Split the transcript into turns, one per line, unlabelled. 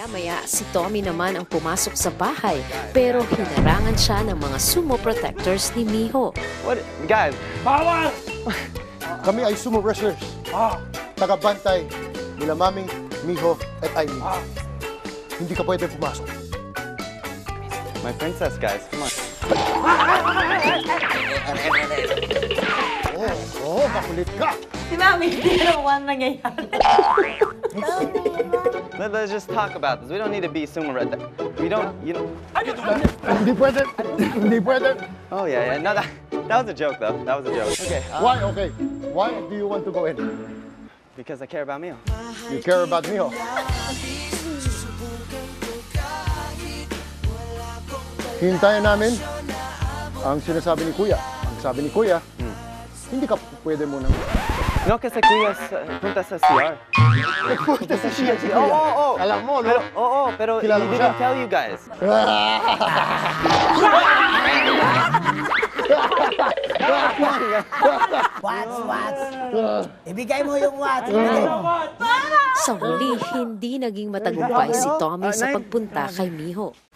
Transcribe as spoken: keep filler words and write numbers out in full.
Maya-maya, si Tommy naman ang pumasok sa bahay pero hinarangan siya ng mga sumo protectors ni Miho.
What? Guys,
Bawal!
Kami ay sumo wrestlers.
Ah,
Tagabantay nila Mami, Miho, at Aimee.
ah.
Hindi ka pwede pumasok.
my princess, guys, come on.
Oo, oh, oh, makulit ka.
Si Mami, hindi na mukhang nangyayari.
Let, let's just talk about this. We don't need to be sumo red. We don't, you know.
Hindi pwede. Hindi pwede.
Oh yeah, yeah. No, that that was a joke though. That was a joke. Okay. uh,
Why? Okay. Why do you want to go in?
Because I care about Mio.
You care about Miho. Hintayin namin ang sinasabi ni Kuya. Ang sabi ni Kuya, hindi ka pwede munang
No, kasi kuya sa- punta sa C R.
nagpunta sa siya si
Oh,
Kuya.
oh, oh.
Alam mo, no?
Pero, oo, oh, pero he
Kilala mo
didn't
siya?
tell you guys.
Watch, watch. Ibigay mo yung watch. Ibigay mo.
Sa huli, hindi naging matagumpay si Tommy sa pagpunta kay Miho.